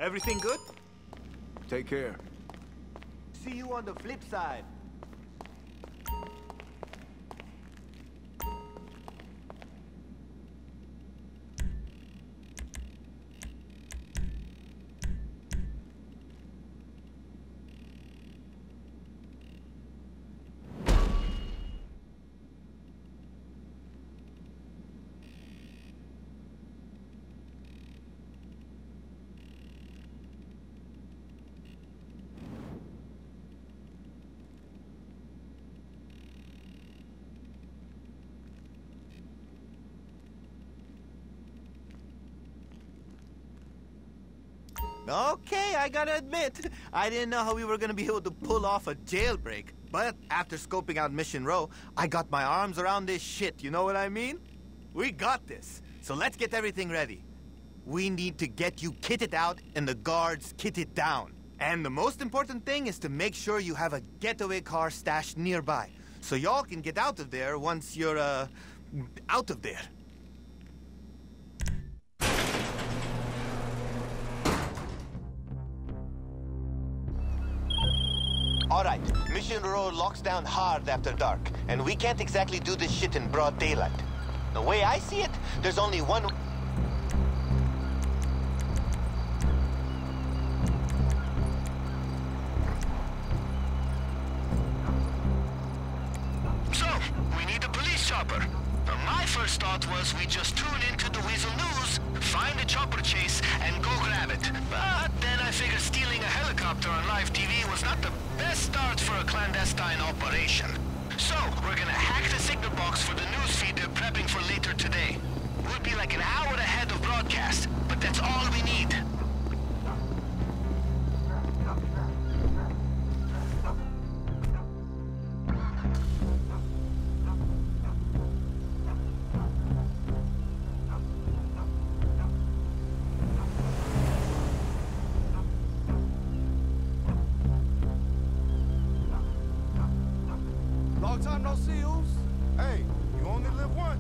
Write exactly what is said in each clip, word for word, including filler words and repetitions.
Everything good? Take care. See you on the flip side. Okay, I gotta admit, I didn't know how we were gonna be able to pull off a jailbreak. But after scoping out Mission Row, I got my arms around this shit, you know what I mean? We got this, so let's get everything ready. We need to get you kitted out and the guards kitted down. And the most important thing is to make sure you have a getaway car stashed nearby, so y'all can get out of there once you're, uh, out of there. All right, Mission Row locks down hard after dark, and we can't exactly do this shit in broad daylight. The way I see it, there's only one... So, we need a police chopper. Now, my first thought was we just tune into the Weasel News, find a chopper chase, and go grab it. But then I figured stealing a helicopter on live T V was not the best start for a clandestine operation. So, we're gonna hack the signal box for the news feed they're prepping for later today. We'll be like an hour ahead of broadcast, but that's all we need. Long time no see, Oos. Hey, you only live once.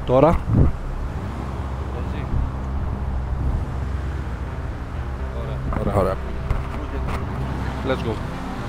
Τώρα. Ωραία, ωραία. Let's go.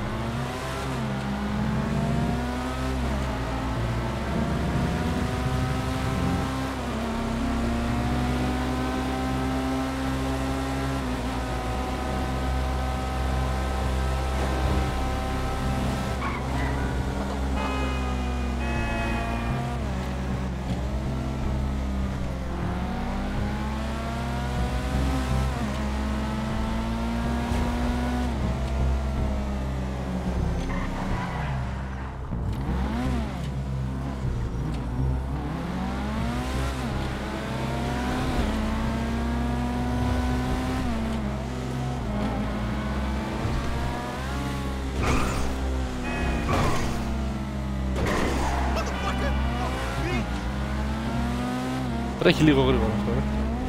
Τρέχει λίγο γρήγορα αυτό, ε.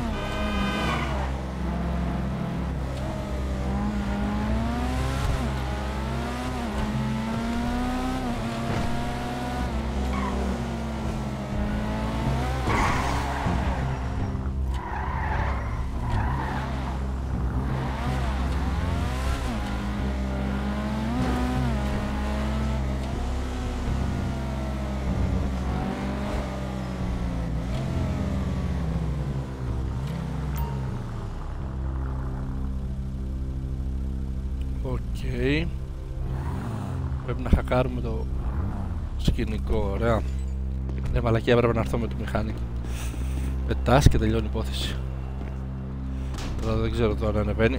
Okay. Πρέπει να χακάρουμε το σκηνικό, ωραία. Ναι, μαλακία, έπρεπε να έρθω με το μηχάνη. Πετάς και τελειώνει η υπόθεση. Τώρα δεν ξέρω τώρα αν ανεβαίνει.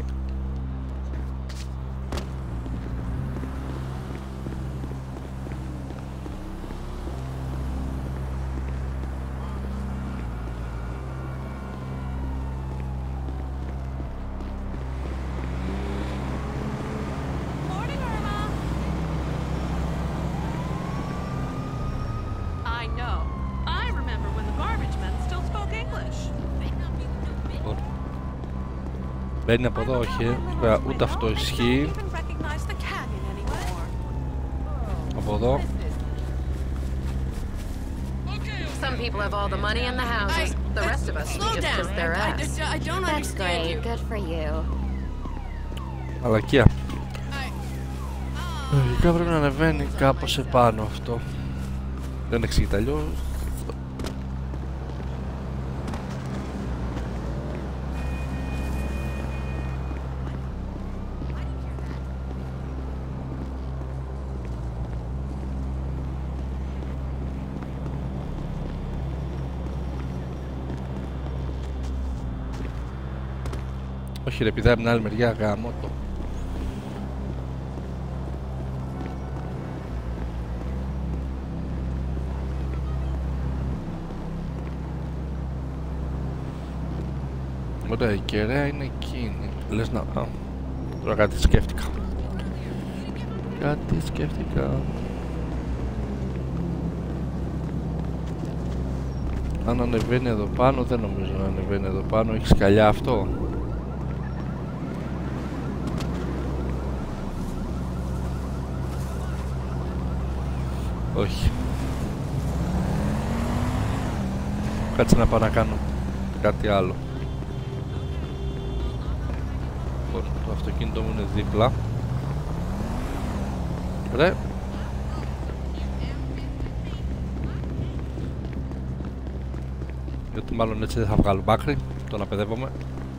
Μπαίνει από εδώ, όχι, βέβαια, ούτε αυτό ισχύει. Από εδώ. Some people have all the money in the houses. The rest of us just kiss their ass. That's great. Good for you. Μαλακία. Λογικά πρέπει να ανεβαίνει κάπως επάνω αυτό. Δεν εξηγείται αλλιώς. Όχι ρε, πηδάει από την άλλη μεριά, γάμο το. Ωραία, η κεραία είναι εκείνη. Λες να... Α, τώρα κάτι σκέφτηκα. Κάτι σκέφτηκα. Αν ανεβαίνει εδώ πάνω, δεν νομίζω να ανεβαίνει εδώ πάνω. Έχει σκαλιά αυτό. Όχι. Κάτσε να πάω να κάνω κάτι άλλο. Λοιπόν, το αυτοκίνητο μου είναι δίπλα. Ρε. Γιατί μάλλον έτσι δεν θα βγάλω μπάκρι. Το να παιδεύομαι.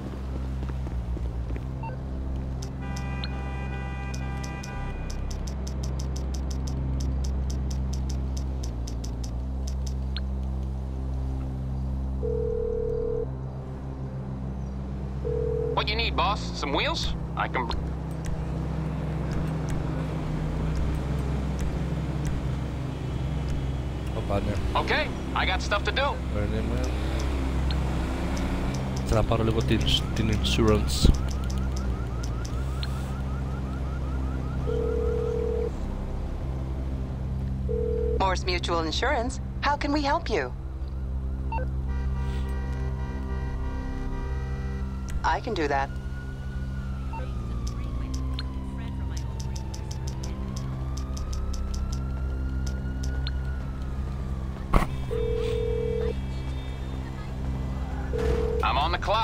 What you need, boss? Some wheels? I can... Οπα, ναι. Okay, I got stuff to do. Θα να πάρω λίγο την, την insurance. Morse Mutual Insurance. How can we help you? I can do that.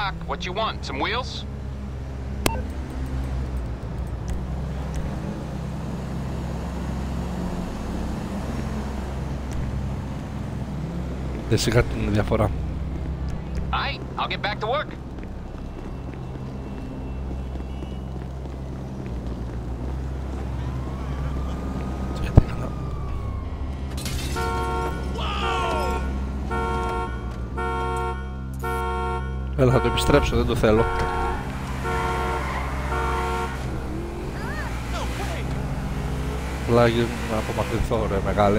dock. What you want? Some wheels? Δεν σιγά την διαφορά. Aight, I'll get back to work. Έλα, θα το επιστρέψω, δεν το θέλω. Πλάγι να απομακρυνθώ ρε μεγάλε.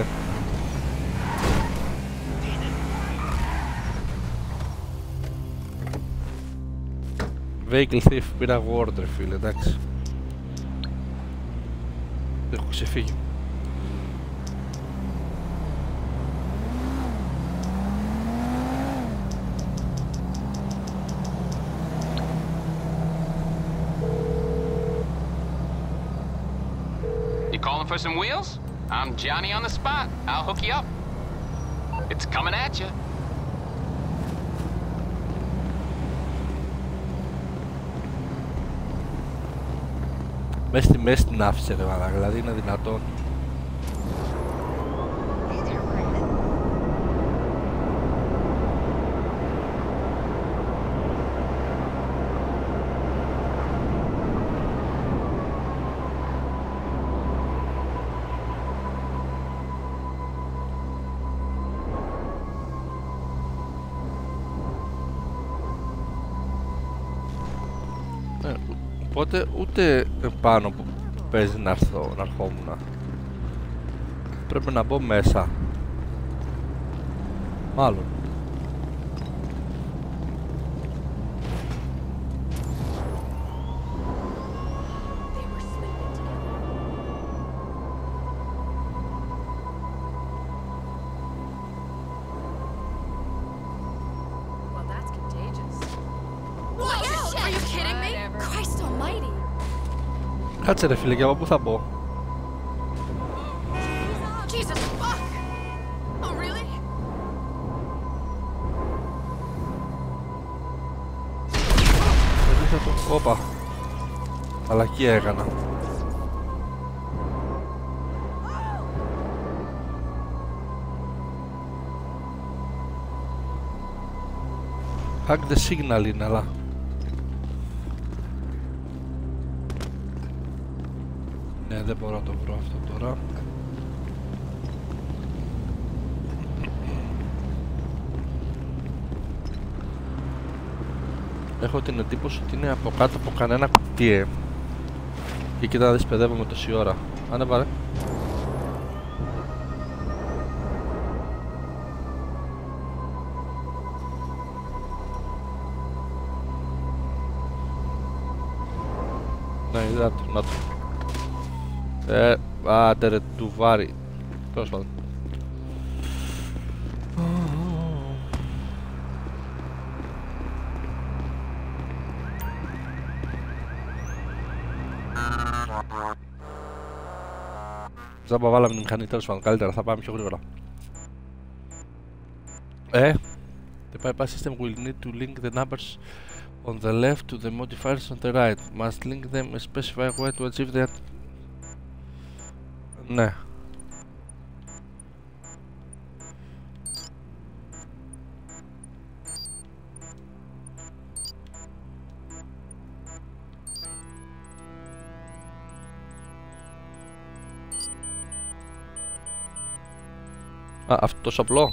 Vehicle thief, πήρα ward ρε φίλε, εντάξει. Έχω ξεφύγει. You calling for some wheels? I'm Johnny on the spot. I'll hook you up. It's coming at you. Μες στη μέση την άφησε ρε μαλάκα, δηλαδή είναι δυνατόν. Οπότε ούτε πάνω που παίζει να έρθω, να ερχόμουν. Πρέπει να μπω μέσα. Μάλλον. Κάτσε ρε φίλε, και από πού θα μπω? Όπα. Μαλακία έκανα. Hack the signal είναι, αλλά ναι, δεν μπορώ να το βρω αυτό τώρα. Έχω την εντύπωση ότι είναι από κάτω από κανένα κουτί, ε. Και κοίτα να δεις, παιδεύομαι τόση ώρα. Ανέβα ρε. Ναι, είδα το, να το. Ε, άντε ρε του βάρη. Τέλος πάντων. Ζάμπα βάλαμε τη μηχανή, τέλος πάντων, καλύτερα, θα πάμε πιο γρήγορα. Ε, the bypass system will need to link the numbers on the left to the modifiers on the right. Must link them and specify where to achieve that. Ναι. Α, αυτό τόσο απλό.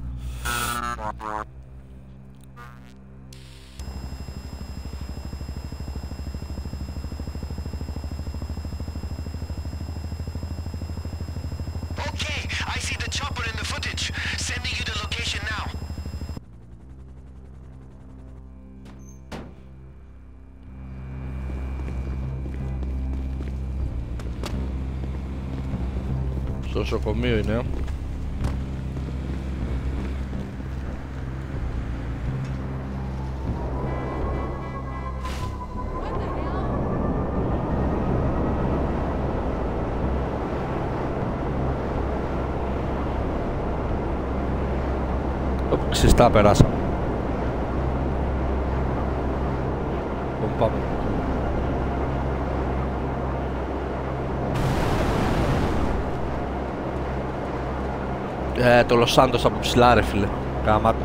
Okay, I see the chopper in the footage. Sending you the location now. Στο νοσοκομείο είναι. Όπου ξυστά περάσαμε. Ε, το Los Santos από ψηλά ρε φίλε. Γαμάτο.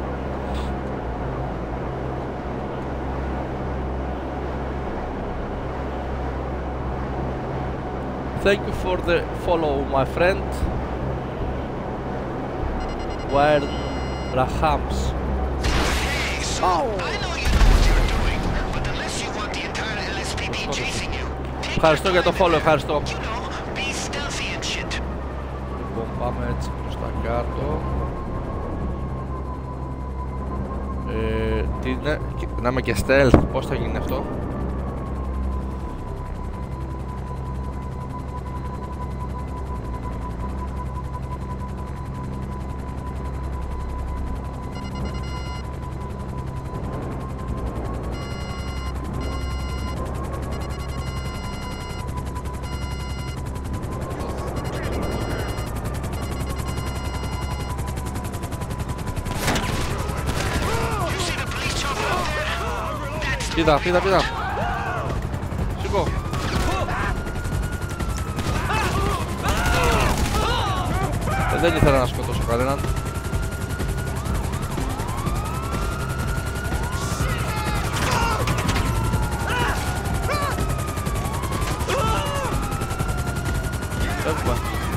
Thank you for the follow, my friend. Where Rahams. Oh. I know you know what you're doing, but unless you want the entire L S P D chasing you, ευχαριστώ για το follow, ευχαριστώ. you know, be stealthy and shit. Λοιπόν, πάμε έτσι προς τα κάτω. Ε, τι είναι, να είμαι και stealth, πώς θα γίνει αυτό? Πήδα, πήδα, πήδα. Σήκω. Ε, δεν ήθελα να σκοτώσω κανέναν. Φεύγουμε.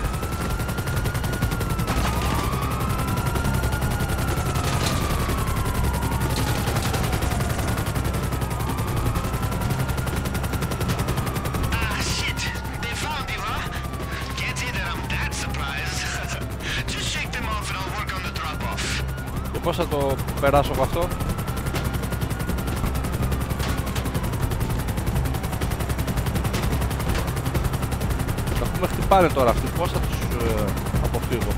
Πώς θα το περάσω από αυτό? Θα πούμε χτυπάνε τώρα αυτοί, πώς θα τους ε, αποφύγω?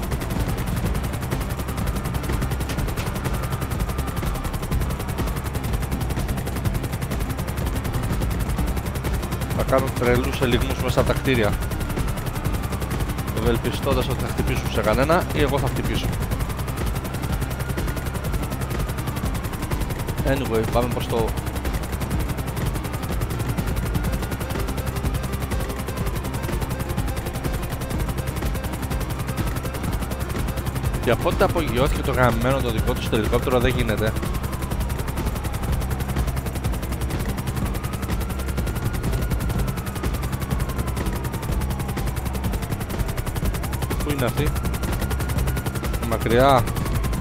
Θα κάνω τρελούς ελιγμούς μέσα από τα κτίρια, ευελπιστώντας ότι θα χτυπήσουν σε κανένα ή εγώ θα χτυπήσω. Anyway, πάμε προς το... Και από ό,τι απογειώθηκε το γαμμένο το δικό του στο ελικόπτερο δεν γίνεται. Πού είναι αυτή? Μακριά.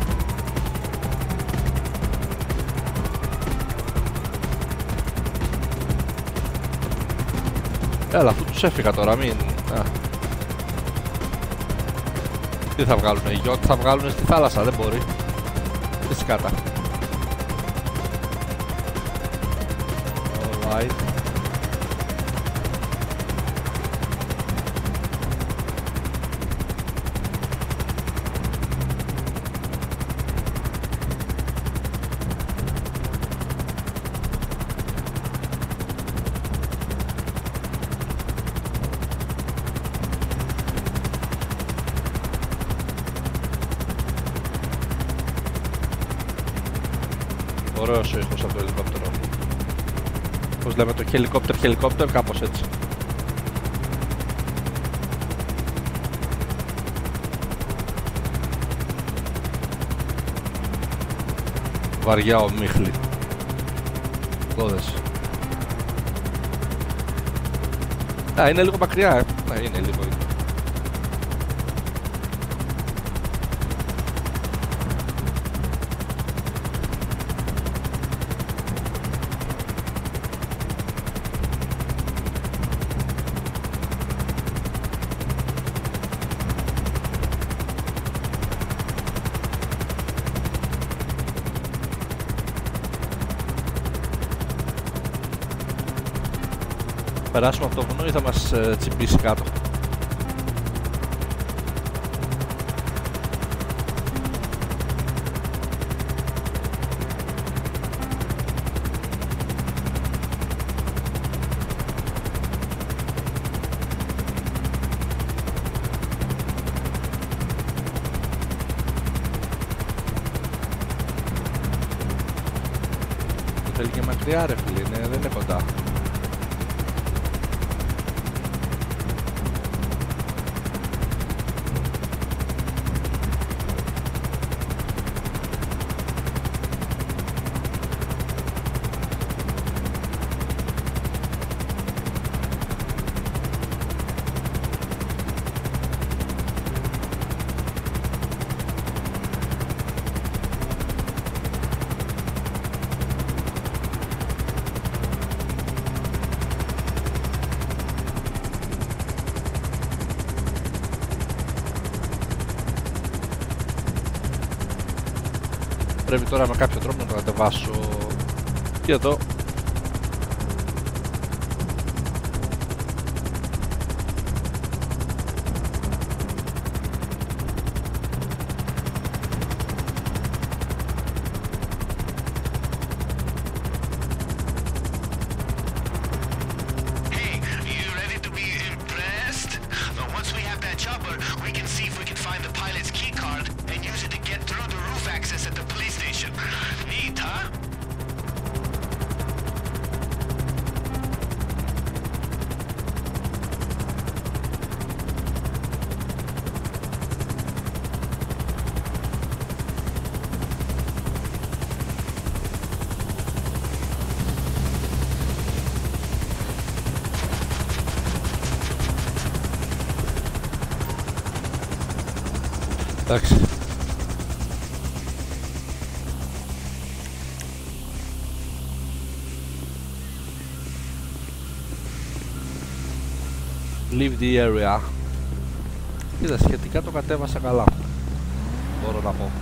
Έλα, αφού τους έφυγα τώρα, μην... Α. Τι θα βγάλουνε, οι γιότ θα βγάλουνε στη θάλασσα, δεν μπορεί. Τι σκάτα. Alright. Ωραίος ο ήχος από το ελικόπτερο. Πώς λέμε το χελικόπτερ χελικόπτερ, κάπως έτσι. Βαριά ομίχλη. Δώδες. Α, είναι λίγο μακριά, ε. Ναι, είναι λίγο. Περάσουμε από το βουνό ή θα μας ε, τσιμπήσει κάτω? Θέλει και μακριά ρε φίλε, ναι, δεν είναι κοντά. Πρέπει τώρα με κάποιο τρόπο να το κατεβάσω. Και εδώ. Εντάξει. Leave the area. Κοίτα, σχετικά το κατέβασα καλά, μπορώ να πω.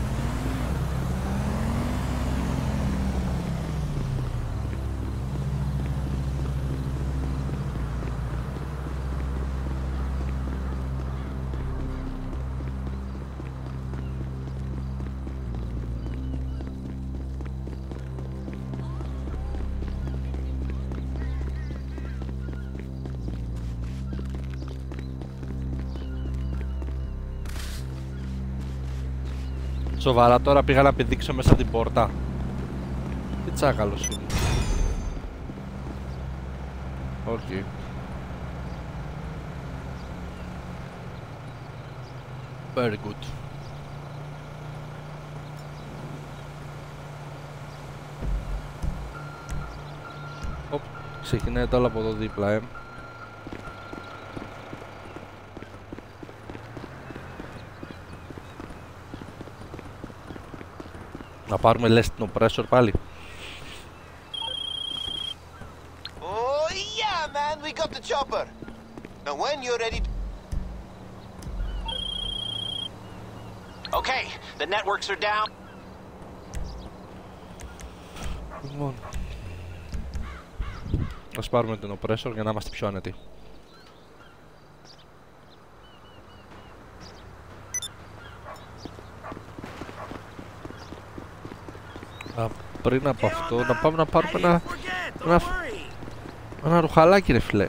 Σοβαρά τώρα πήγα να πηδήξω μέσα από την πόρτα. Τι τσάκαλος είναι. Οκ. Okay. Very good. Οπ, ξεκινάει το άλλο από εδώ δίπλα, ε. Να πάρουμε λες την oppressor πάλι. Oh yeah, man, we got the chopper. Now when you're ready. Okay, the networks are down. Λοιπόν, ας πάρουμε την oppressor για να είμαστε πιο άνετοι. Α, πριν από αυτό, να πάμε να πάρουμε ένα, ένα, ένα ρουχαλάκι, ρε φιλέ.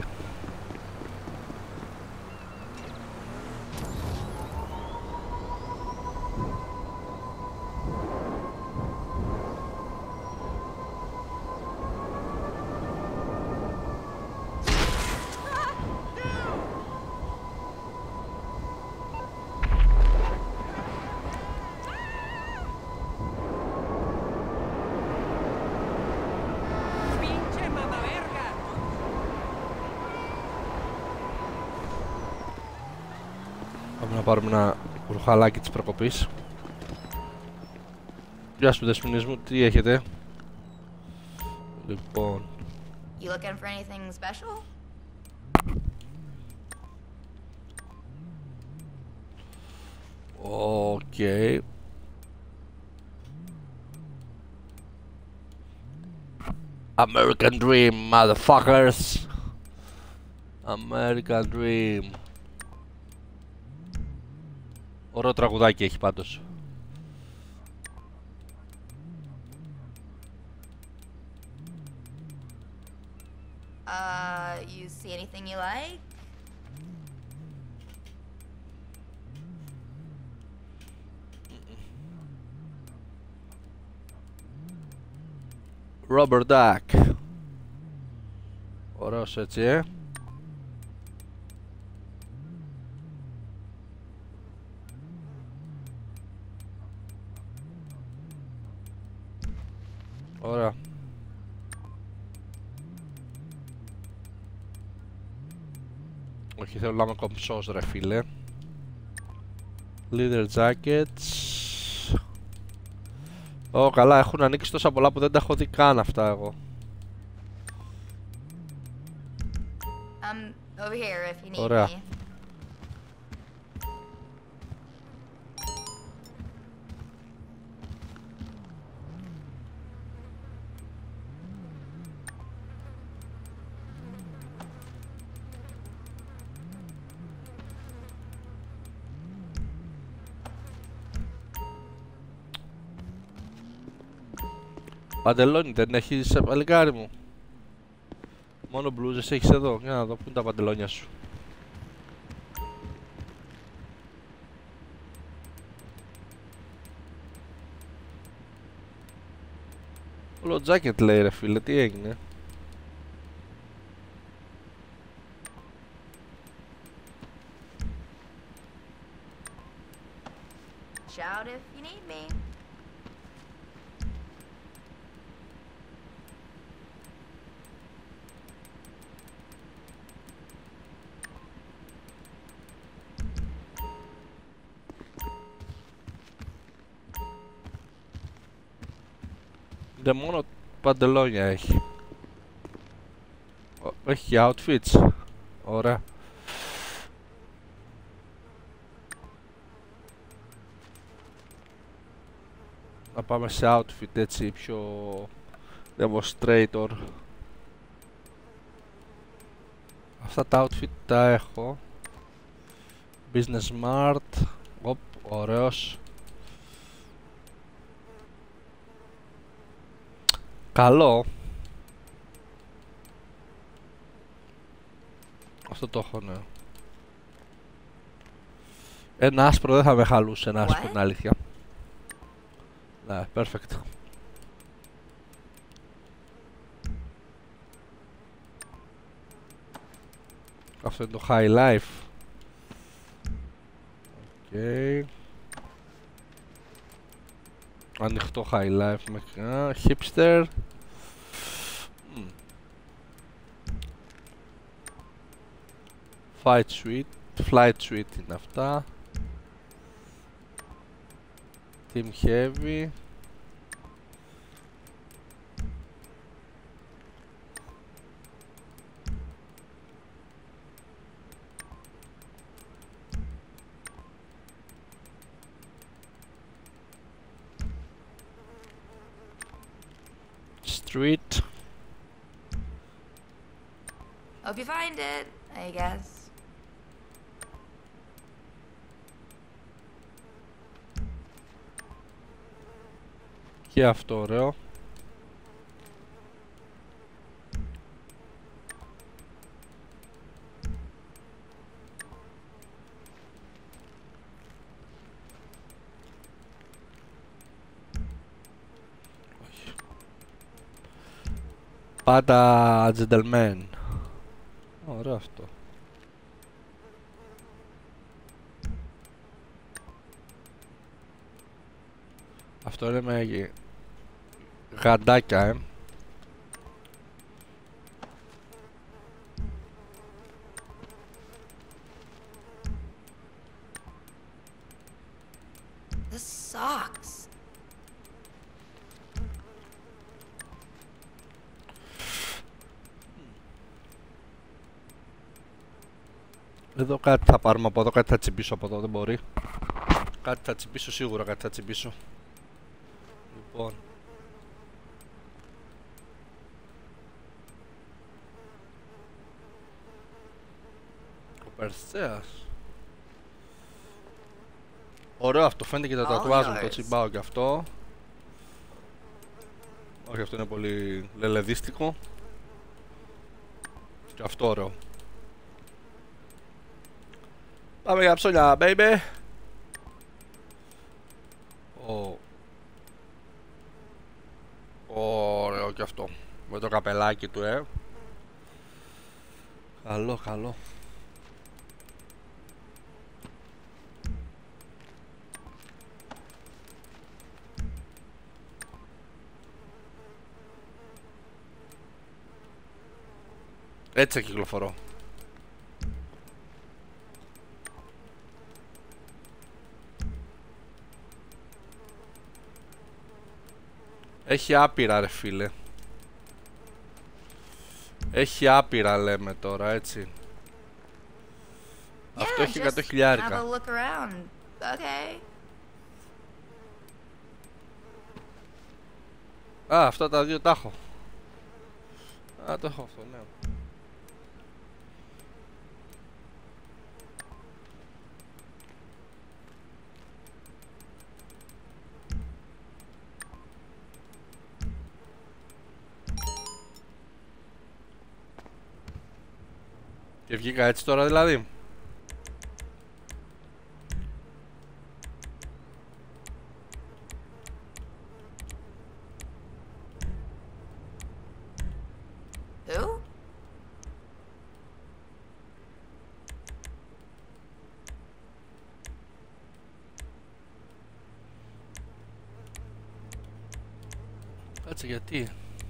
Να πάρουμε ένα ρουχαλάκι της προκοπής. Γεια σου δεσποινείς μου, τι έχετε? Λοιπόν, You looking for anything special? Okay. American Dream, motherfuckers. American Dream. Ωραίο τραγουδάκι έχει πάντως. Uh, you see anything you like? Rubber duck. Ωραίος έτσι, ε. Ωραία. Όχι, θέλω να είμαι κομψός ρε φίλε. Leather jackets. Ω, καλά, έχουν ανοίξει τόσα πολλά που δεν τα έχω δει καν αυτά εγώ. Um, over here if you need Ωραία. me. Παντελόνι δεν έχεις, παλικάρι μου? Μόνο μπλούζες έχεις εδώ. Για να δω πού είναι τα παντελόνια σου. Όλο τζάκετ λέει ρε φίλε, τι έγινε? Shout if you need me. Είναι μόνο παντελόνια έχει. Έχει και outfits. Ωραία. Να πάμε σε outfit έτσι πιο demonstrator. Αυτά τα outfit τα έχω. Business smart. Οπ, ωραίος. Καλό. Αυτό το έχω, ναι. Ένα άσπρο δεν θα με χαλούσε, ένα άσπρο είναι αλήθεια. Ναι, perfect. Αυτό είναι το high life. Οκ. Okay. Ανοιχτό high life μέχρι α, hipster. Mm. Fight suite, flight suite είναι αυτά. Team heavy. Street. Hope you find it, I guess. Και αυτό ωραίο. Πάντα gentleman. Ωραίο αυτό. Αυτό είναι με γαντάκια, ε. The socks. Εδώ κάτι θα πάρουμε από εδώ, κάτι θα τσιμπήσω από εδώ, δεν μπορεί. Κάτι θα τσιμπήσω σίγουρα, κάτι θα τσιμπήσω. Λοιπόν. Ο Περσέας. Ωραίο αυτό, φαίνεται και τα τατουάζ μου, το τσιμπάω και αυτό. Όχι, αυτό είναι πολύ λελεδίστικο. Και αυτό ωραίο. Πάμε για ψώνια, baby. Oh. Ωραίο και αυτό. Με το καπελάκι του, ε. Καλό, καλό. Έτσι θα κυκλοφορώ. Έχει άπειρα ρε φίλε. Έχει άπειρα λέμε τώρα, έτσι. Yeah, αυτό έχει εκατό χιλιάρικα. Okay. Α, αυτά τα δύο τα έχω. Α, το έχω αυτό, ναι. Και βγήκα έτσι τώρα δηλαδή. Who? Κάτσε γιατί.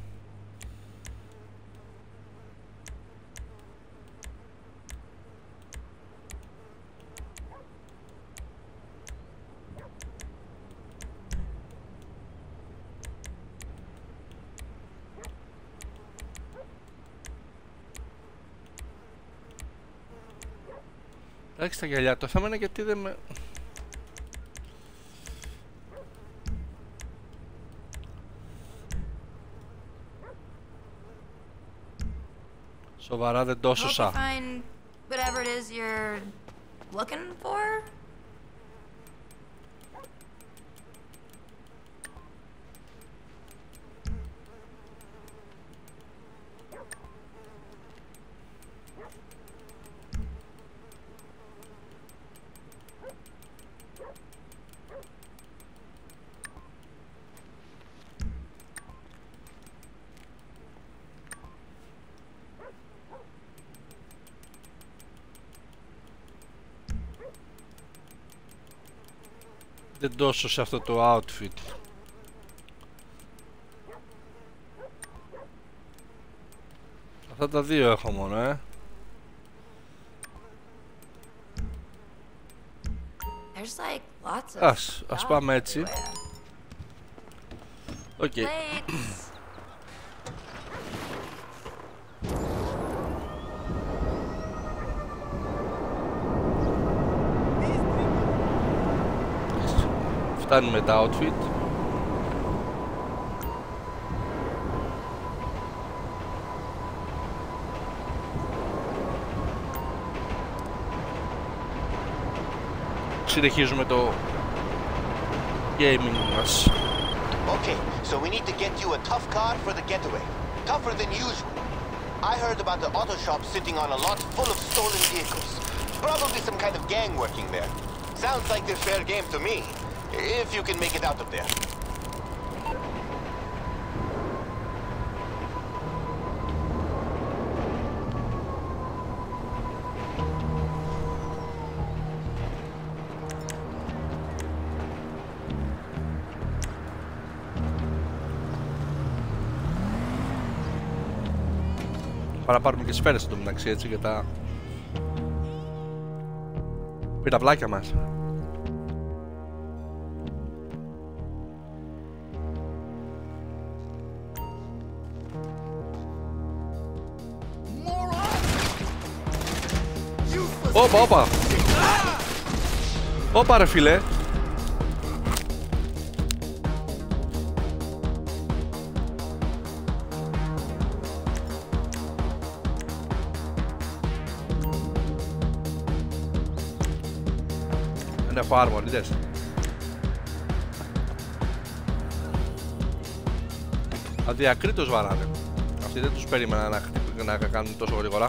Εντάξει τα γυαλιά, το θέμα είναι γιατί δεν με... Σοβαρά δεν το σώσα. Find whatever it is you're looking for. Δεν τόσο σε αυτό το outfit. Αυτά τα δύο έχω μόνο, ε. Like lots of ας, ας πάμε έτσι. Οκ. Okay. Φτάνει με τα outfit. Συνεχίζουμε το gaming μας. Okay, so we need to get you a tough car for the getaway. Tougher than usual. I heard about the auto shop sitting on a lot full of stolen vehicles. Probably some kind of gang working there. Sounds like they're fair game to me. If you can make it out of there. Πάμε να πάρουμε και σφαίρες στο μεταξύ, έτσι, για τα πυραυλάκια μας. Όπα, όπα. Όπα ρε φίλε. Δεν έχω άρμορ, είδες. Αδιακρίτως βαράνε. Αυτοί δεν τους περίμενα να, χτυπ... να κάνουν τόσο γρήγορα.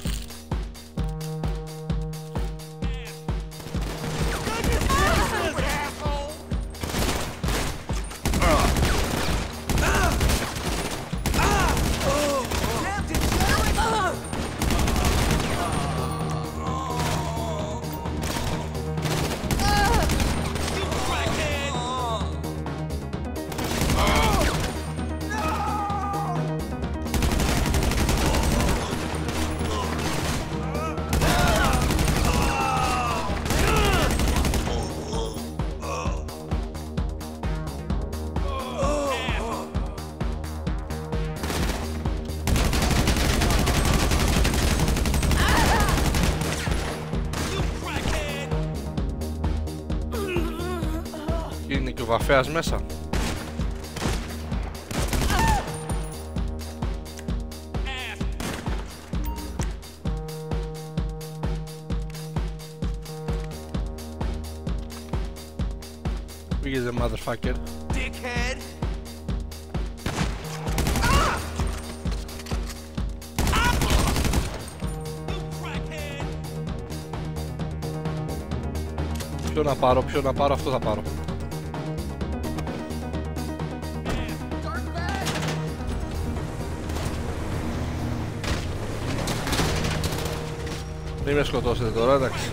Είναι και ο βαφέας μέσα. Πήγες the motherfucker. Dickhead. Ποιο να πάρω, ποιο να πάρω, αυτό θα πάρω. Μην με σκοτώσετε τώρα, εντάξει.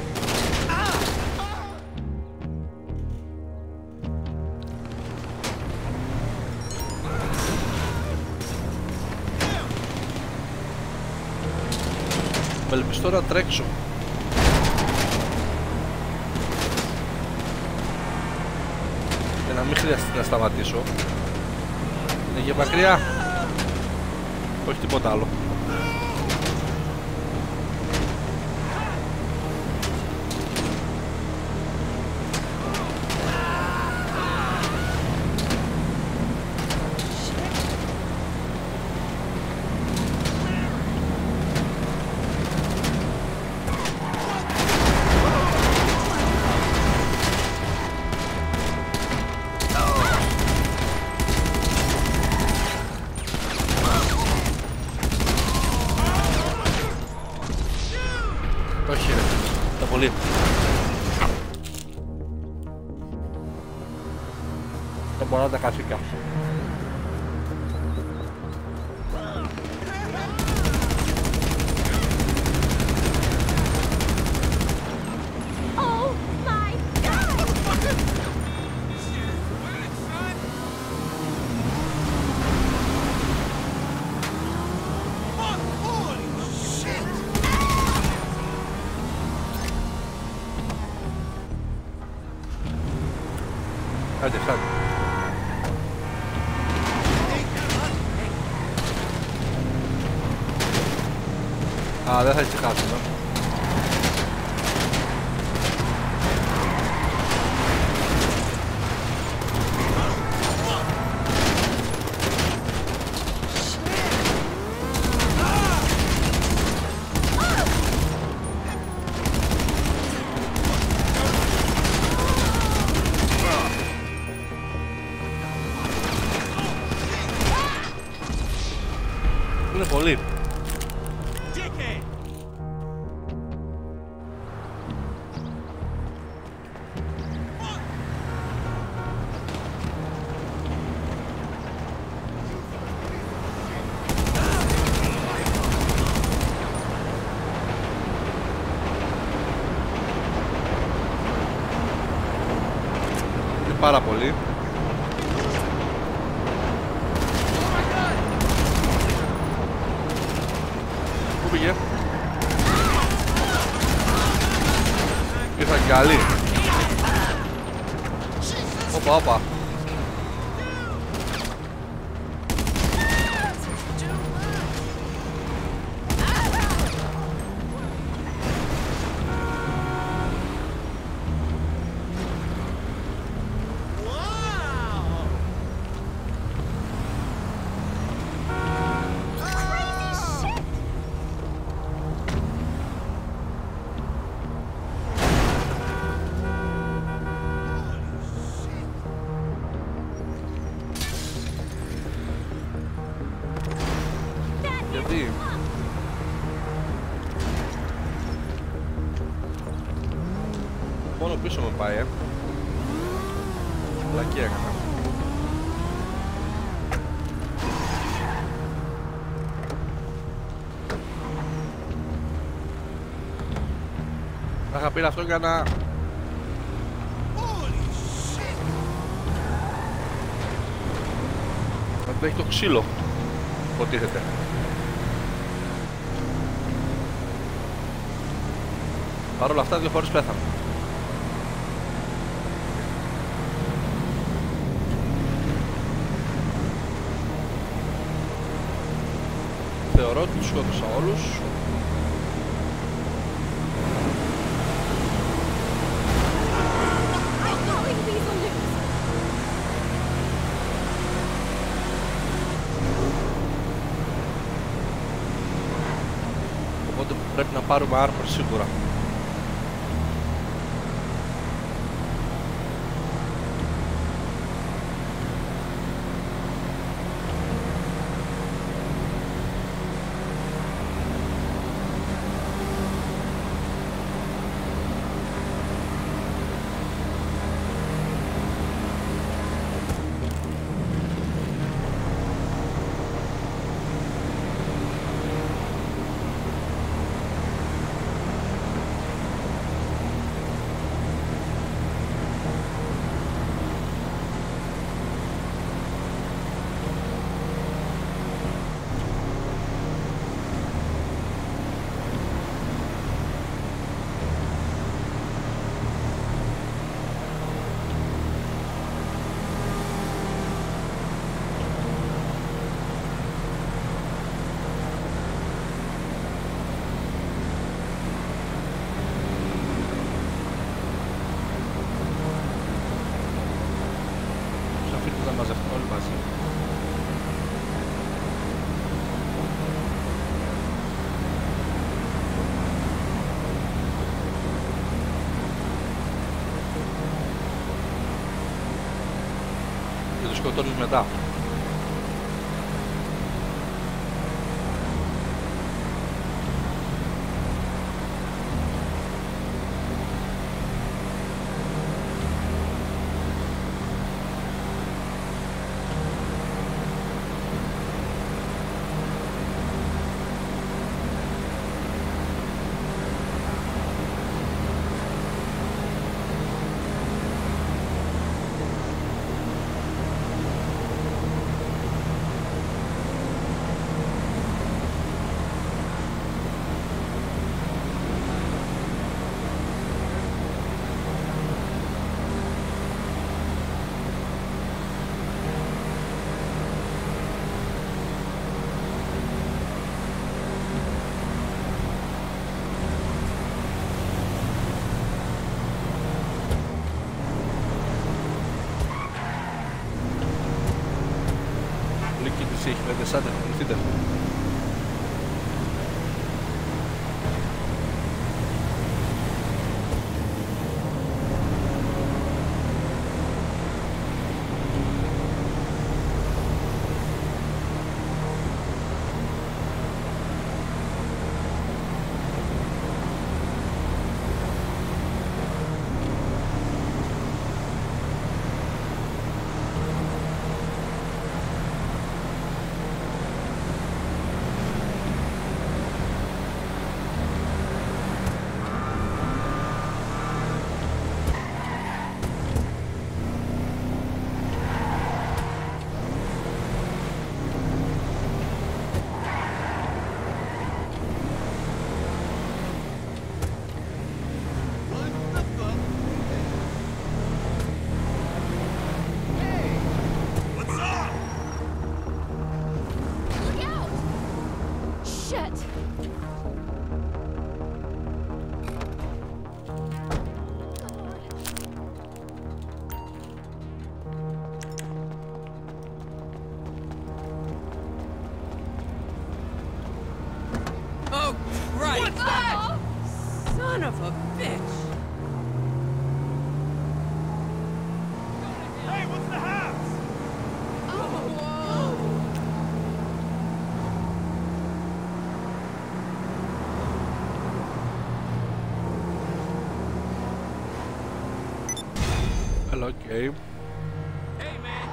Με ελπιστώ να τρέξω. Για να μην χρειαστεί να σταματήσω. Είναι και μακριά. Όχι τίποτα άλλο. Δεν μπορώ να τα καθήκαψω. Άντε, φτάνει. Α, δεν θα ησυχάσουμε. Είναι πολύ. Είναι πάρα πολύ. Πού πήγε? Ήρθαν κι άλλοι. Όπα, όπα. Γιατί? Μόνο πίσω με πάει, ε. Λακή έκανα. Θα είχα πει αυτό για να... να του έχει το ξύλο. Υποτίθεται. Παρ' όλα αυτά δύο φορές πέθανε. Θεωρώ ότι τους σκότωσα όλους. Οπότε πρέπει να πάρουμε armor σίγουρα. σκοτώνεις μετά. Έχει πέντε σάντε, ακολουθείτε. Okay. Hey, man.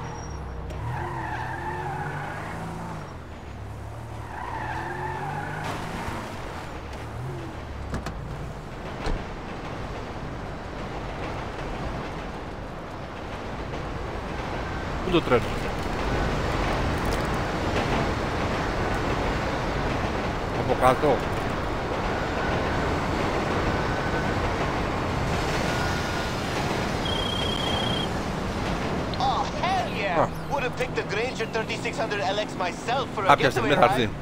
Πού το τρένο? Από κάτω. Would have picked the Granger thirty-six hundred L X myself for a Κάποια στιγμή θα έρθει.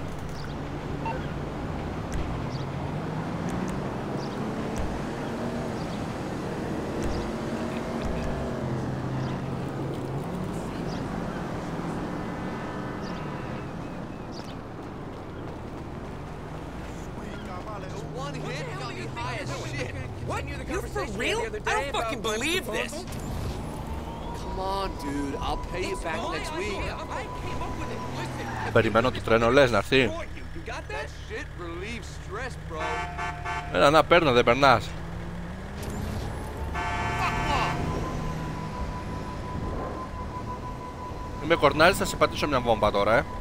What? You're for real? I don't fucking believe this. Come on, dude. I'll pay you back next week. Περιμένω το τρένο, λες να έρθει. Έλα να παίρνω, δεν περνάς. Είμαι κορνάρης, θα σε πατήσω μια βόμβα τώρα, ε.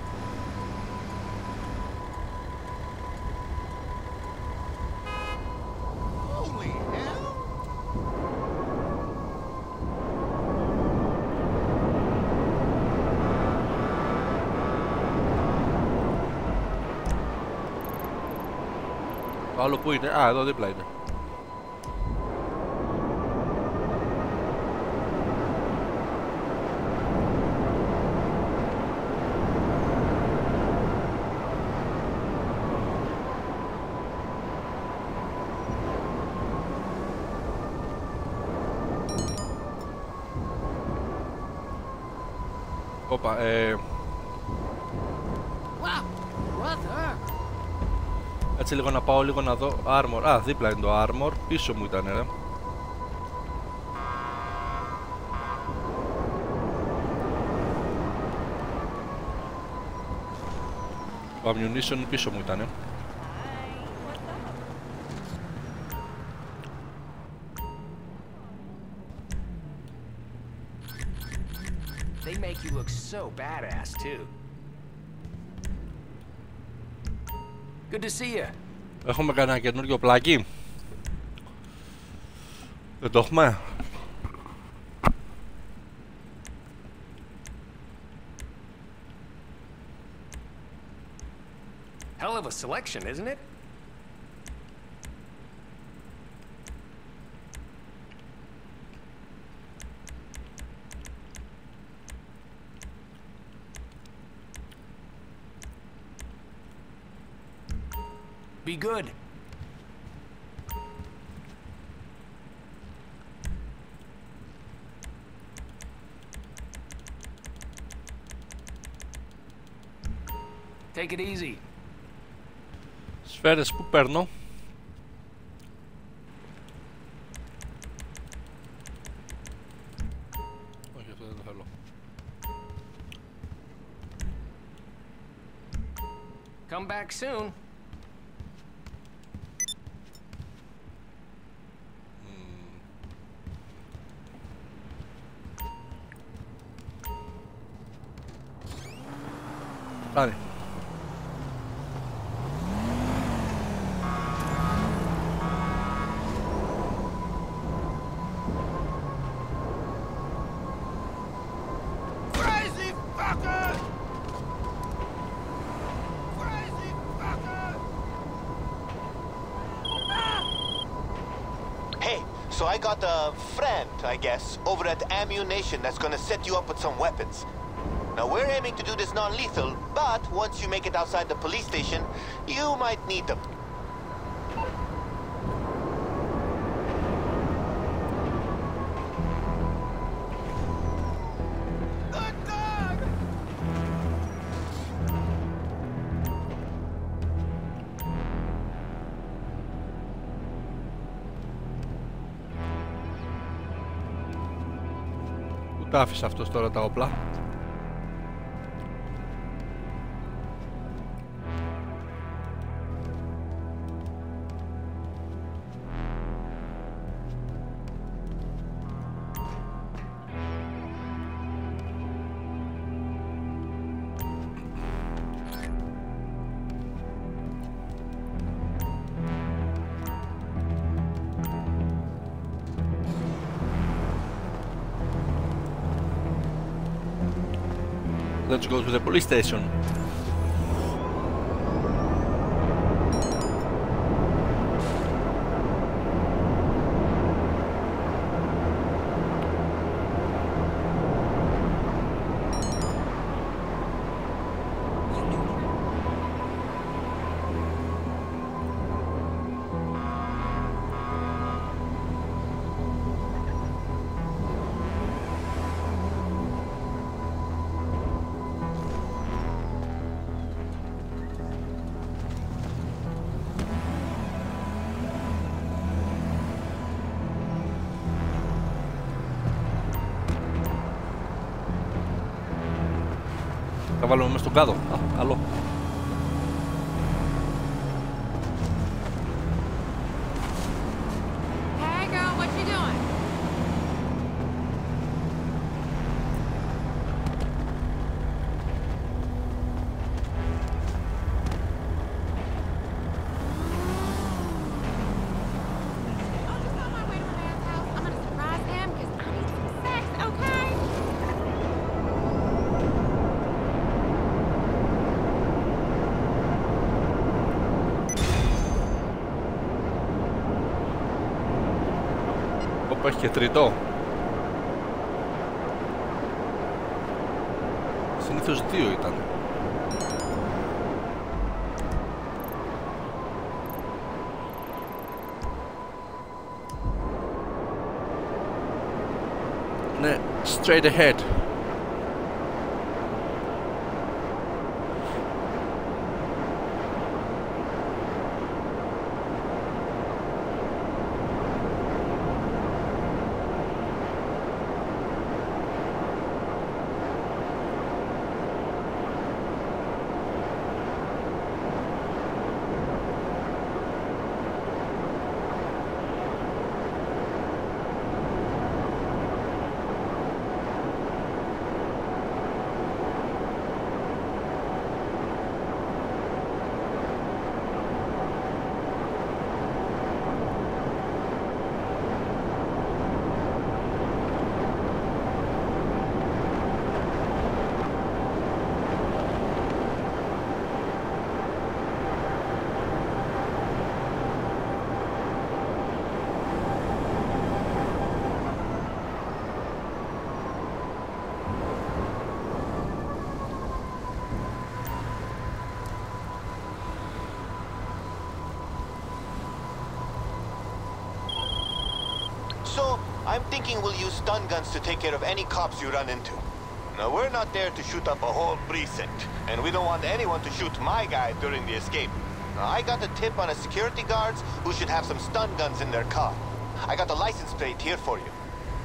Το άλλο που είναι? Α, εδώ δίπλα είναι. Όπα, ε... Έτσι λίγο να πάω λίγο να δω armor. Α, δίπλα είναι το armor. Πίσω μου ήταν, ρε. Το ammunition πίσω μου ήτανε. They make you look so badass too. Good to see you. Έχουμε κανένα καινούριο πλάκι? Δεν το έχουμε. Hell of a selection, isn't it? Be good. Take it easy. Σφαίρες που παίρνω. Όχι, αυτό δεν το θέλω. Come back soon. Πάνε. Crazy fucker! Crazy fucker! Hey, so I got a friend, I guess, over at Ammunition that's gonna set you up with some weapons. Now, we're aiming to do this non-lethal, but once you make it outside the police station, you might need them. Good God! Πού τα άφησε αυτός τώρα τα όπλα? Let's go to the police station. Θα βάλουμε μέσα στον κάδο. Α, καλό. Hey girl, what you doing? I'm just on my way to my man's house. I'm gonna surprise him because I need some sex, okay? Όπου έχει και τρίτο. Συνήθως δύο ήταν. Ναι, straight ahead. I'm thinking we'll use stun guns to take care of any cops you run into. Now, we're not there to shoot up a whole precinct, and we don't want anyone to shoot my guy during the escape. Now, I got a tip on a security guards who should have some stun guns in their car. I got the license plate here for you.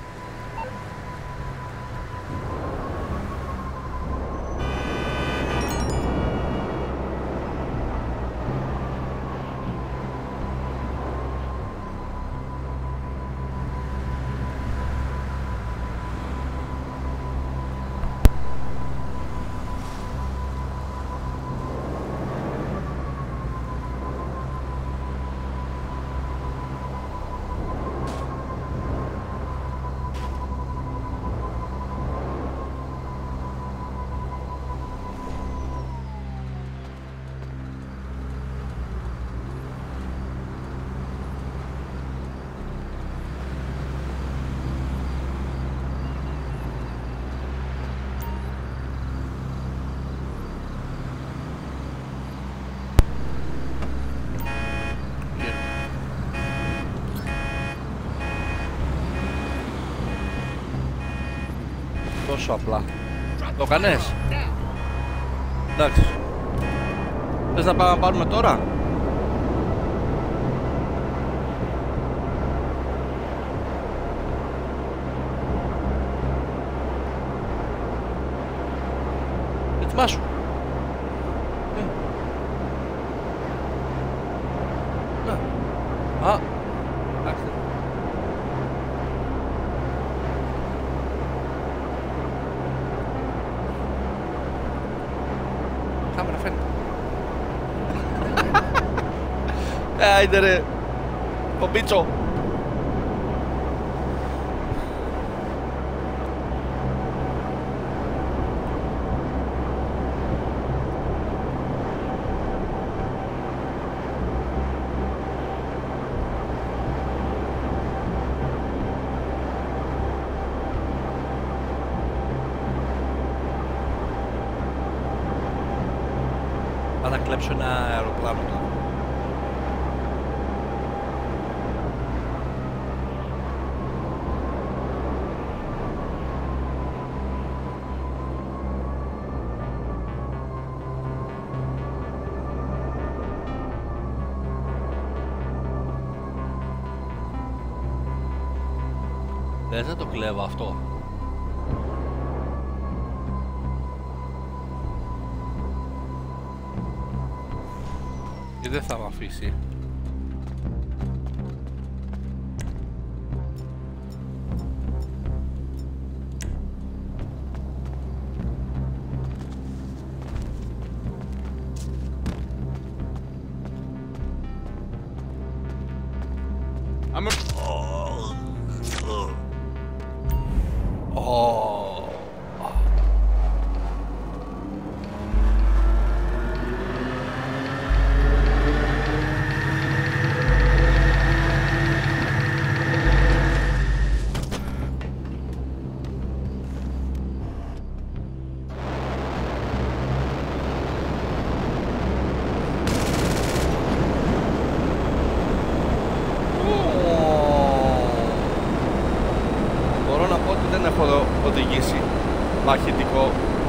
Τόσο απλά. Το κάνες? Εντάξει. Θες να πάμε να πάρουμε τώρα? Ετοιμάσου. Ναι. Α. Εντάξει. Κάμερα φαίνεται. Άιντε ρε. Ο Μπίτσο. Πάω να κλέψω ένα αεροπλάνο τώρα. Δεν θα το κλέβω αυτό. Και δεν θα μ' αφήσει. I'm a... Oh. Μπορώ να πω ότι δεν έχω οδηγήσει μαχητικό.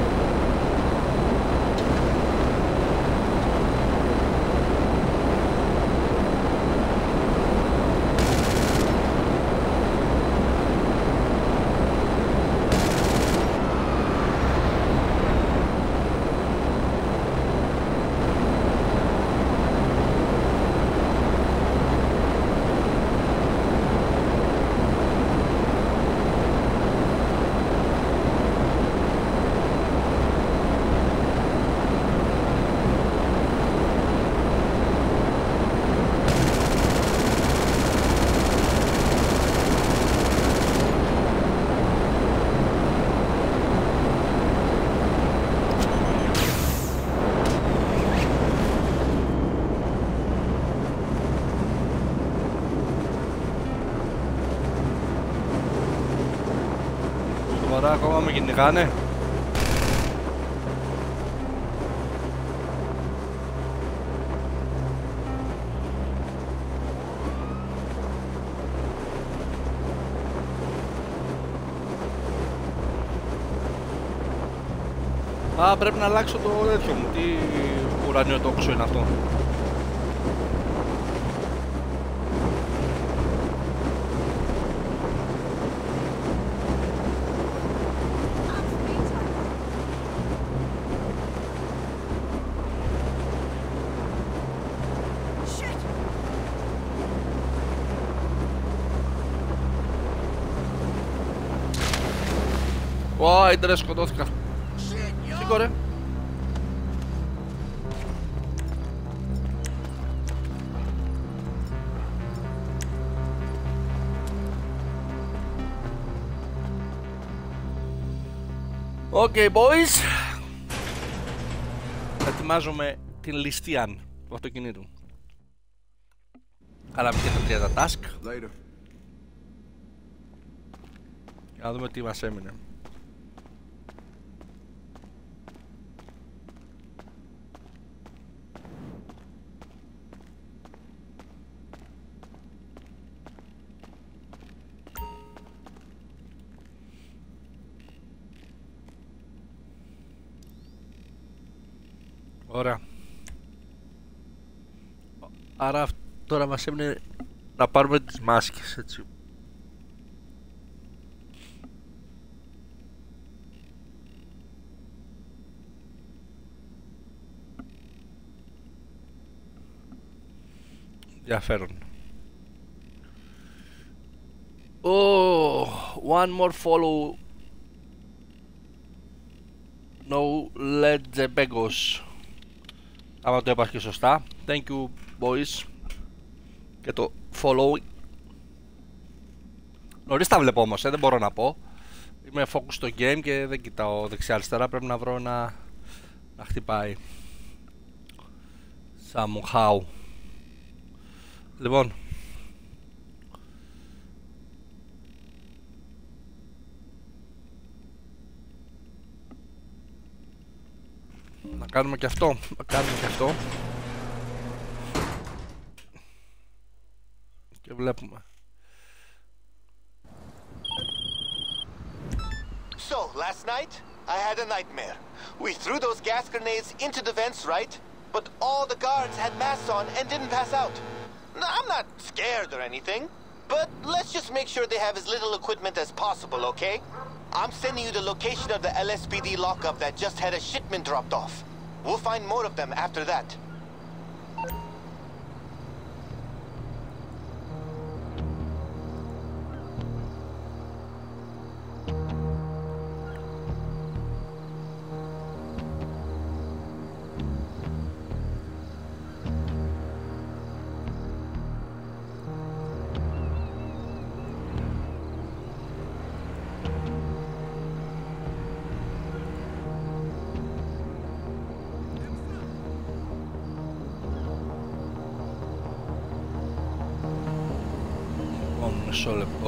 Τώρα ακόμα με κυνηγάνε. Α, πρέπει να αλλάξω το τέτοιο μου. Τι ουρανίο τόξο είναι αυτό. Ω, ίντερνετ, σκοτώθηκα. Σήκω ρε. Okay, boys. Ετοιμάζομαι την ληστεία του αυτοκινήτου. Αλλά μην και τα τρία τα task. Later. Για να δούμε τι μας έμεινε. Ωραία. Άρα τώρα μας έμεινε να πάρουμε τις μάσκες, έτσι. Ενδιαφέρον. Oh, one more follow. No Ledzebegos. Άμα το έπαχε σωστά. Thank you boys. Και το follow. Νωρίς τα βλέπω όμως, ε, δεν μπορώ να πω. Είμαι focus στο game και δεν κοιτάω δεξιά αριστερά. Πρέπει να βρω ένα να χτυπάει. Somehow. Λοιπόν. Να κάνουμε και αυτό. Να κάνουμε και αυτό. Και βλέπουμε. So, last night, I had a nightmare. We threw those gas grenades into the vents, right? But all the guards had masks on and didn't pass out. No, I'm not scared or anything, but let's just make sure they have as little equipment as possible, okay? I'm sending you the location of the L S P D lockup that just had a shipment dropped off. We'll find more of them after that. Μισό λεπτό.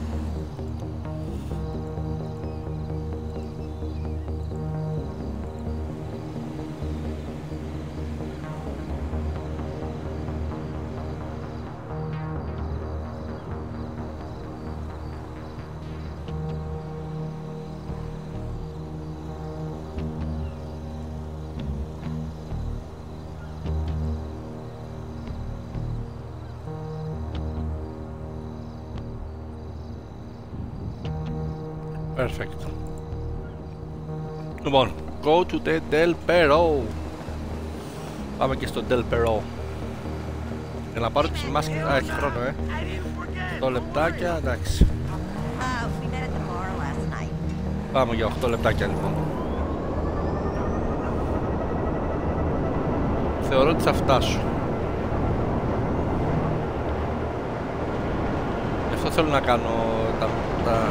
Perfect. Λοιπόν, go to the Del Perro. Πάμε και στο Del Perro. Για να πάρω τις μάσκες. Α, έχει χρόνο, ε. οκτώ λεπτάκια, εντάξει. Πάμε για οκτώ λεπτάκια, λοιπόν. Θεωρώ ότι θα φτάσω. Γι' αυτό θέλω να κάνω τα... τα...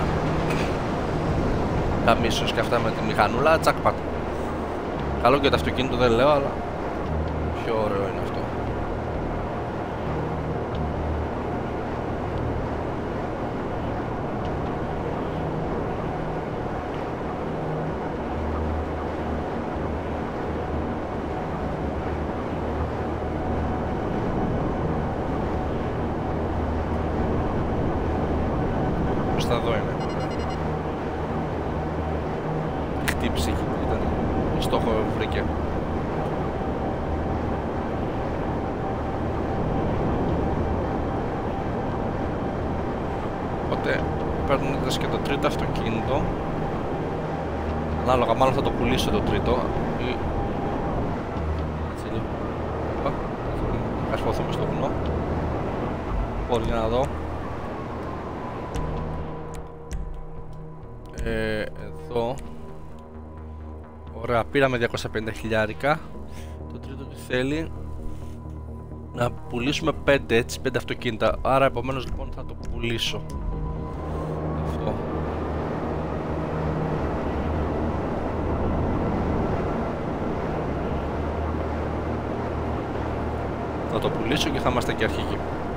τα missions και αυτά με τη μηχανούλα, jackpot. Καλό και το αυτοκίνητο δεν λέω, αλλά πιο ωραίο είναι αυτό. Πώς θα δω είναι. Οπότε παίρνοντας και το τρίτο αυτοκίνητο, ανάλογα μάλλον θα το πουλήσω το τρίτο ή... έτσι λίγο. Ας χωθούμε στο βουνό. Λοιπόν, για να δω. Ε, εδώ. Ωραία, πήραμε διακόσια πενήντα χιλιάρικα. Το τρίτο τι θέλει? Να πουλήσουμε πέντε, έτσι, πέντε αυτοκίνητα. Άρα επομένως λοιπόν θα το πουλήσω αυτό. Θα το πουλήσω και θα είμαστε και αρχηγοί.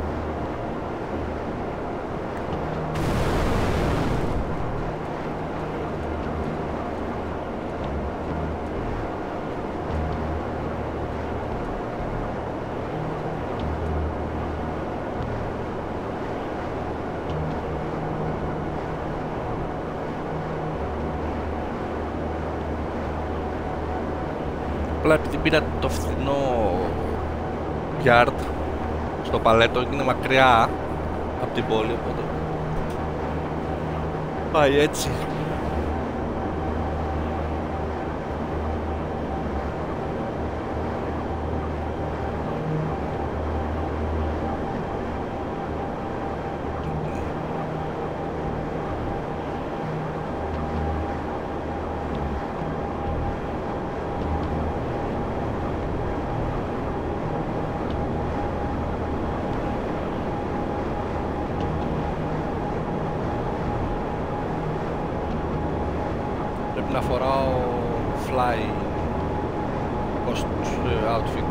Απλά επειδή πήρα το φθηνό yard στο παλέτο, είναι μακριά από την πόλη, οπότε πάει έτσι. Να φοράω fly post outfit.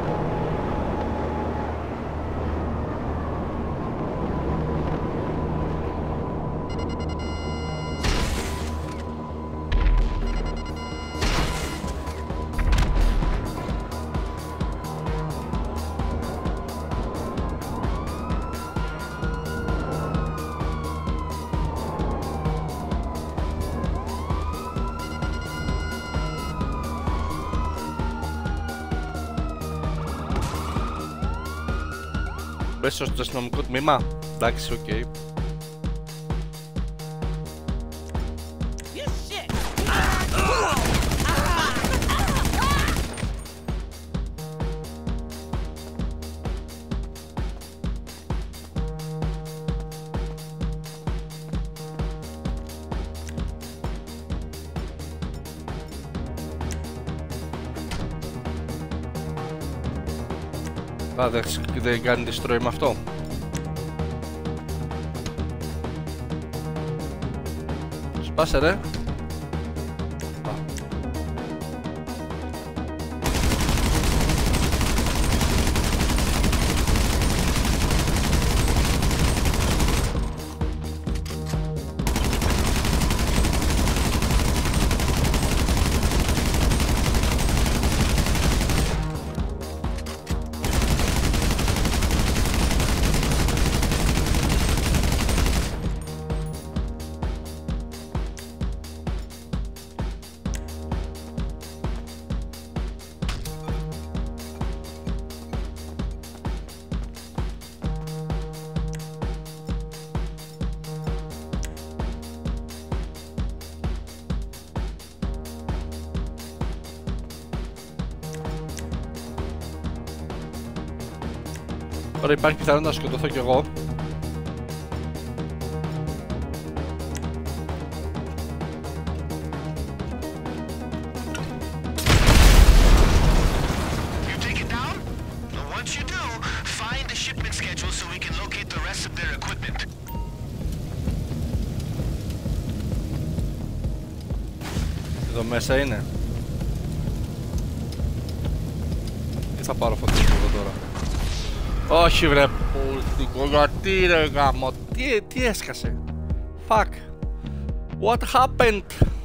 Πες στο αστυνομικό τμήμα. Εντάξει, οκ. Okay. Α, δεν κάνει destroy με αυτό. Σπάσε ρε. Τώρα υπάρχει πιθανότητα να σκοτωθώ κι εγώ. Εδώ μέσα είναι. Τι θα πάρω φωτιστικό τώρα? Όχι βρε πουλτικό, γιατί ρε γάμο, τι, τι έσκασε? Fuck. What happened?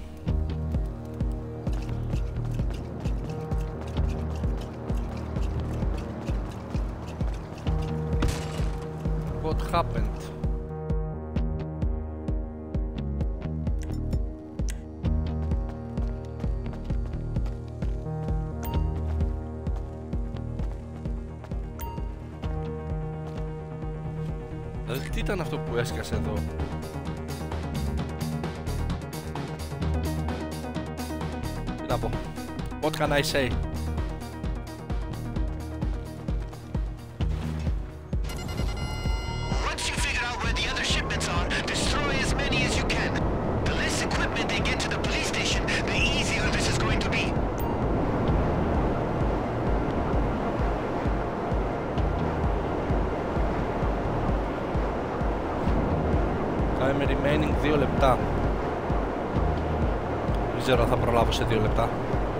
What happened? Δηλαδή τι ήταν αυτό που έσκασε εδώ? Τι να πω? What can I say? Once you figure out where the other shipments are, destroy as many as you can. The less equipment they get to the police station, the easier this is going to be. Time remaining δύο λεπτά. Δεν ξέρω αν θα προλάβω σε δύο λεπτά.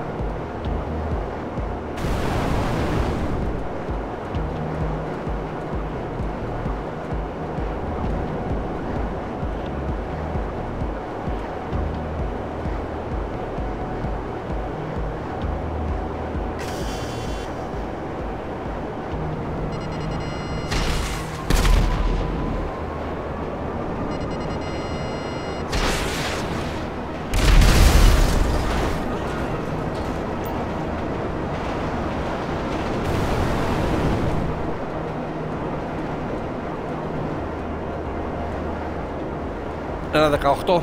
Ένα δεκαοκτώ.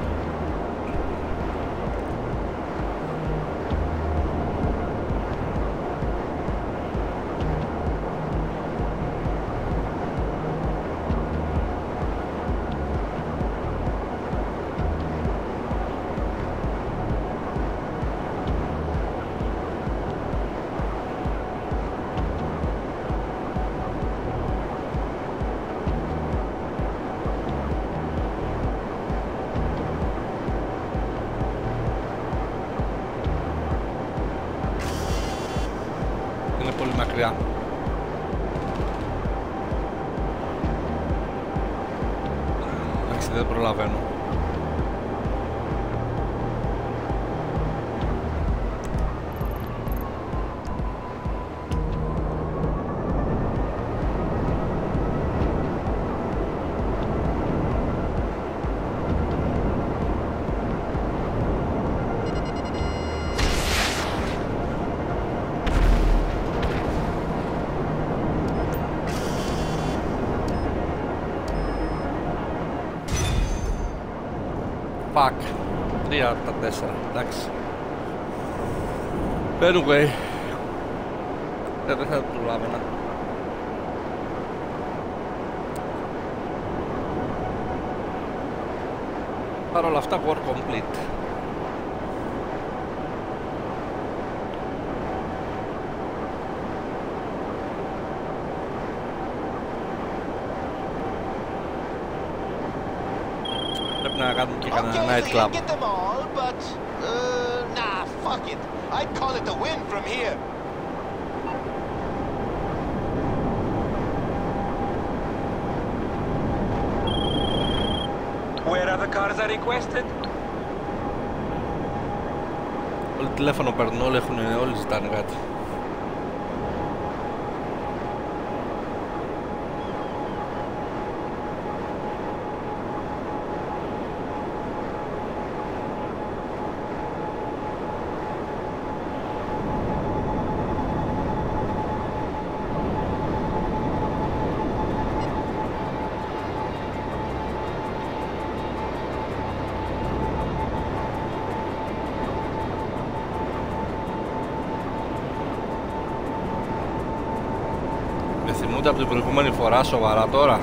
Μακριά. Εντάξει, δεν προλαβαίνω. Fuck. τρία από τα τέσσερα. Εντάξει. Anyway. Δεν θα το προλάβαινα. Παρ' όλα αυτά, work complete. Να κάνουμε και κανένα night club. Get them all, but uh, nah, fuck it. I'd call it a win from here. Where other cars are requested? Όλοι τηλέφωνο παίρνουν, όλοι έχουν, όλοι ζητάνε κάτι. Από την προηγούμενη φορά, σοβαρά τώρα.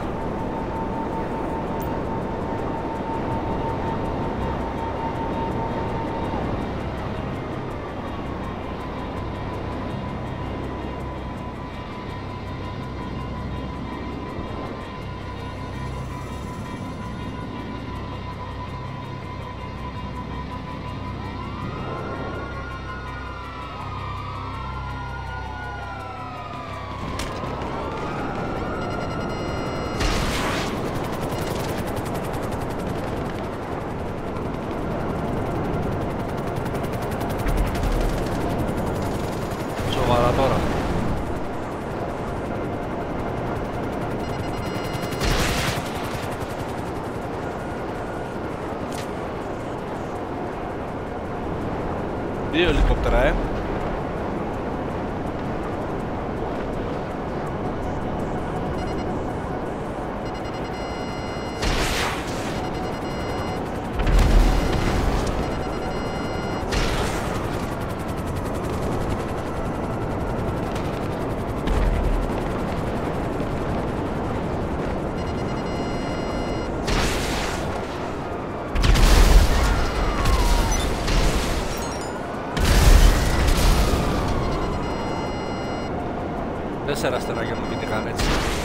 Δύο ελικόπτερα, ε. Τέσσερα αστεράκια μου κυνηγάνε έτσι.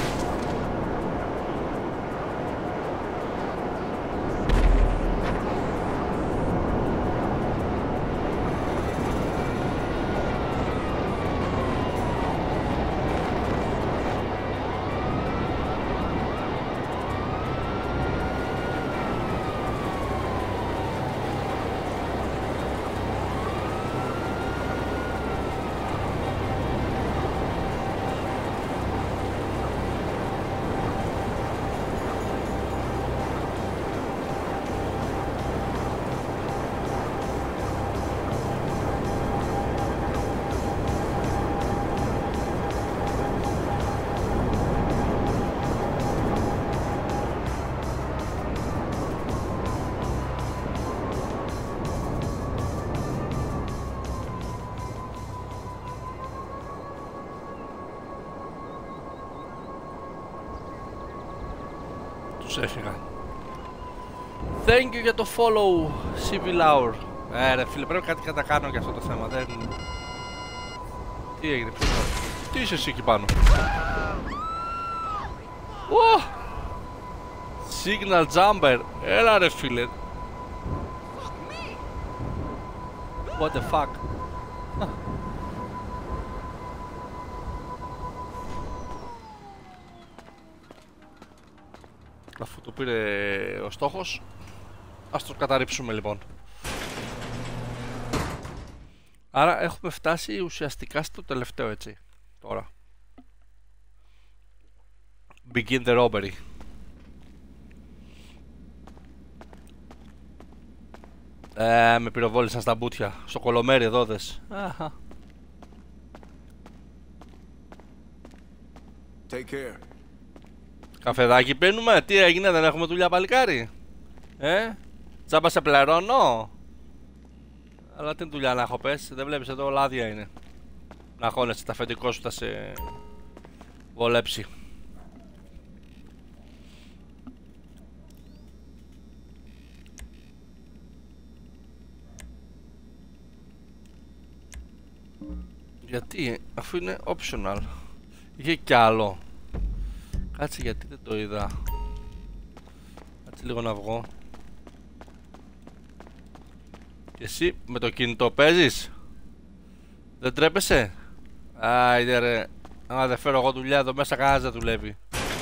Έφυγα. Thank you για το follow, Civil Hour. Ε, ρε φίλε, πρέπει κάτι να τα κάνω για αυτό το θέμα. Δεν... Τι έγινε, ποιος... Τι είσαι εσύ εκεί πάνω? Oh! Signal Jumper. Έλα ρε φίλε. What the fuck. Αφού το πήρε ο στόχος, ας το καταρρίψουμε λοιπόν. Άρα έχουμε φτάσει ουσιαστικά στο τελευταίο, έτσι. Τώρα begin the robbery. Ε, με πυροβόλησαν στα μπουτια. Στο κολομέρι εδώ δες. Αχα. Take care. Καφεδάκι πίνουμε, τι έγινε, δεν έχουμε δουλειά παλικάρι? Ε, τσάμπα σε πληρώνω. Αλλά τι δουλειά να έχω, πες, δεν βλέπεις εδώ όλα άδεια είναι. Να χώνεσαι, τα αφεντικό σου θα σε βολέψει. Γιατί, αφού είναι optional. Είχε κι άλλο. Κάτσε, γιατί δεν το είδα. Κάτσε λίγο να βγω. Και εσύ με το κινητό παίζεις? Δεν τρέπεσαι? Άιντε ρε. Άμα δεν φέρω εγώ δουλειά εδώ μέσα, κανένας δεν δουλεύει.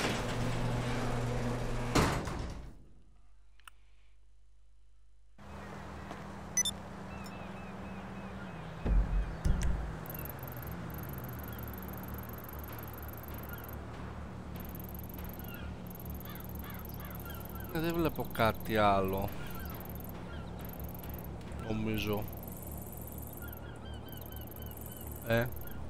Δεν βλέπω κάτι άλλο, νομίζω. Ε.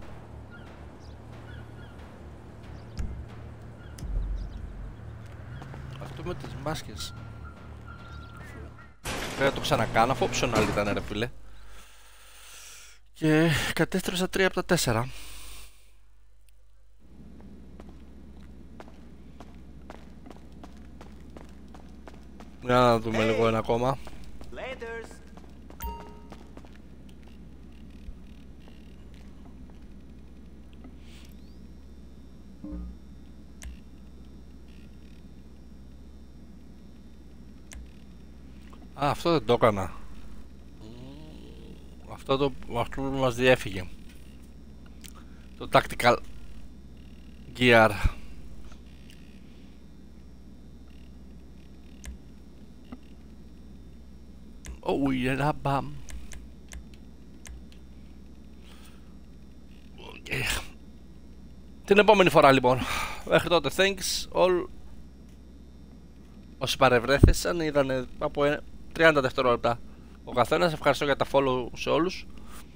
Αυτό με τις μάσκες πρέπει να το ξανακάνω, αφού optional ήταν ρε φίλε. Και κατέστρεψα τρία από τα τέσσερα. Για να δούμε hey. λίγο ένα ακόμα. Laters. Α, αυτό δεν το έκανα. Αυτό το αυτό μας διέφυγε. Το tactical gear. Oh, yeah, bam. Okay. Την επόμενη φορά λοιπόν. Μέχρι τότε, thanks all όσοι παρευρέθησαν, είδανε από τριάντα δευτερόλεπτα ο καθένας. Ευχαριστώ για τα follow σε όλους.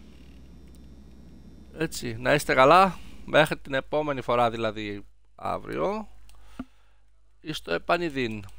Έτσι, να είστε καλά. Μέχρι την επόμενη φορά, δηλαδή αύριο, ή στο επανειδήν.